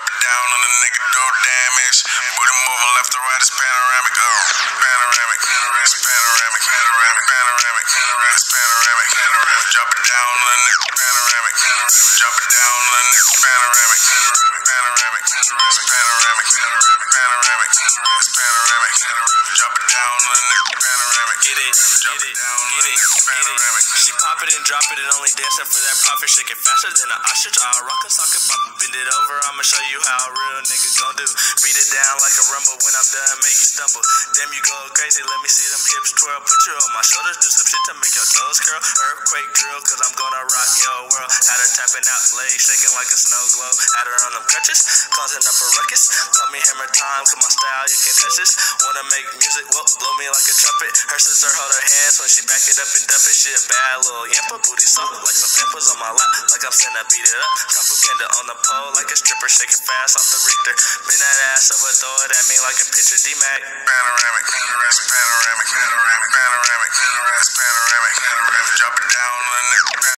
Drop it down on the nigga, do damage. Booty moving left to right, it's panoramic. Panoramic, it's panoramic, panoramic, it's panoramic. Drop it down on the nigga, panoramic. Drop it down on the nigga, panoramic. Panoramic, it's panoramic, panoramic, it's panoramic. Drop it down on the nigga, panoramic. Get it, get it, get it, get it. She pop it and drop it and only dancing for that profit. Shake it faster than an ostrich. I'll rock a socket, pop it, bend it over. I'ma show you how a real nigga gon' do. Beat it down like a rumble. When I'm done, make you stumble. Damn, you go crazy. Let me see them hips twirl. Put you on my shoulders. Do some shit to make your toes curl. Earthquake drill, cause I'm gonna rock your world. Had her tapping out, legs shaking like a snow globe. Had her on them crutches, causing up a ruckus. Call me hammer time, cause my style you can't touch this. Wanna make music, well, blow me like a trumpet. Her sister hold her hands when she back it up and dump it. She a bad little yamper, booty soft like some pampers on my lap. Like I'm finna beat it up. Couple panda on the pole like a stripper, shaking fast off the Richter. Bend that ass over, throw it at me like a picture. D-Mac. Panoramic,